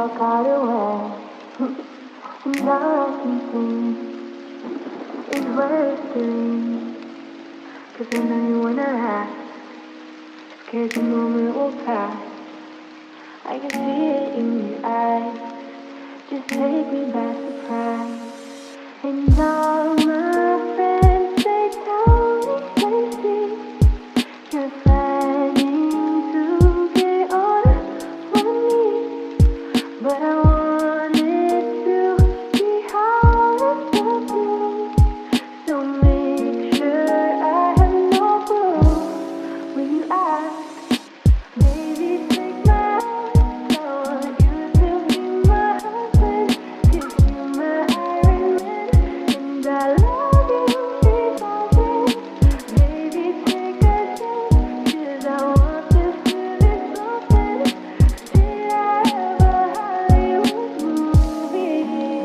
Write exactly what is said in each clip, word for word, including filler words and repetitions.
walk out away. And all I can think is words to leave. Cause I know you wanna laugh, scared the moment will pass. I can see it in your eyes, just take me by surprise. And all my friends, they tell me they see you're planning to get on one knee. But I wanted to be honest with you, so make sure I have no clue when you ask. Baby, take my hand, I want you to be my husband, 'cause you're my Iron Man, and I love you because it. Baby, take a chance, 'cause I want this to be something straight out of a Hollywood movie.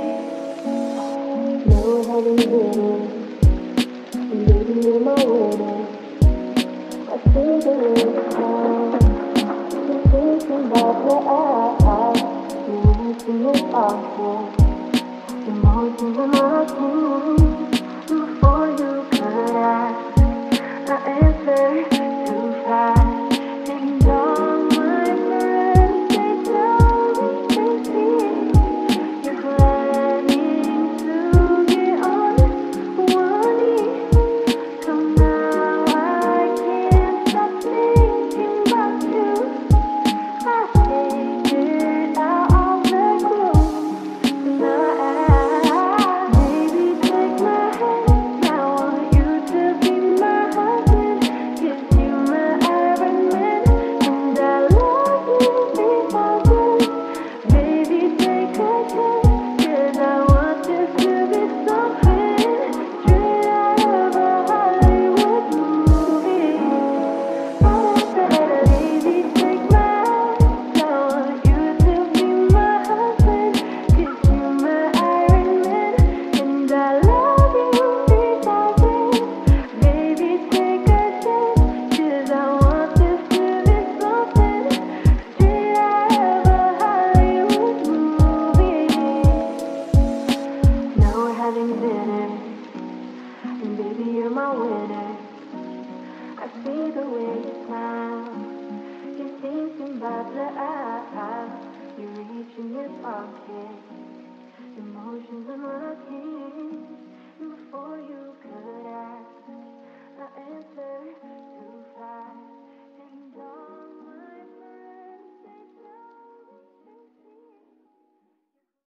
No heaven hidden, and baby, you're my winner. I see the way you smile, just thinking about your eyes. You're making it awful. Emotions are mocking. Before you could ask, I answered too fast. And all my friends, they tell me they see you're planning to get on one knee. So now I can't stop thinking about you. I figured out all the clues. Now I, baby, take my hand. I want you to be my husband, 'cause you're my Iron Man, and I love you because it. Baby, take a chance, 'cause I want this to be something straight out of a Hollywood movie. Baby, take my hand, I want you to be my husband, 'cause you're my Iron Man, and I love you because it. Baby, take a chance, 'cause I want this to be something straight out of a Hollywood movie. No having dinner, and baby, you're my winner. I see the way you smile, you're thinking about the eyes. You reach in your pocket, emotions are mocking. And before you could ask, I answer